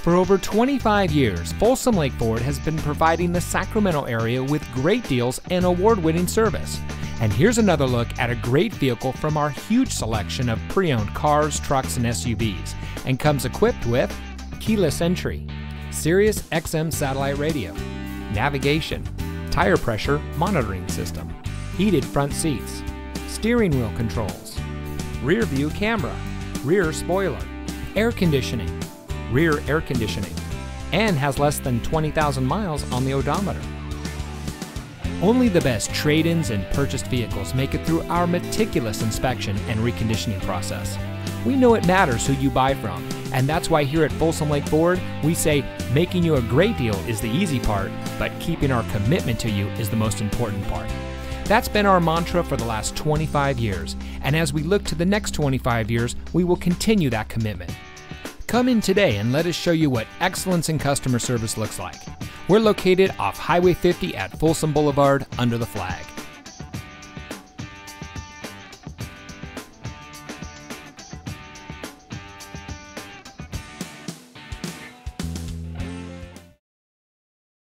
For over 25 years, Folsom Lake Ford has been providing the Sacramento area with great deals and award-winning service. And here's another look at a great vehicle from our huge selection of pre-owned cars, trucks, and SUVs, and comes equipped with keyless entry, Sirius XM satellite radio, navigation, tire pressure monitoring system, heated front seats, steering wheel controls, rear view camera, rear spoiler, air conditioning, rear air conditioning, and has less than 20,000 miles on the odometer. Only the best trade-ins and purchased vehicles make it through our meticulous inspection and reconditioning process. We know it matters who you buy from, and that's why here at Folsom Lake Ford, we say making you a great deal is the easy part, but keeping our commitment to you is the most important part. That's been our mantra for the last 25 years, and as we look to the next 25 years, we will continue that commitment. Come in today and let us show you what excellence in customer service looks like. We're located off Highway 50 at Folsom Boulevard under the flag.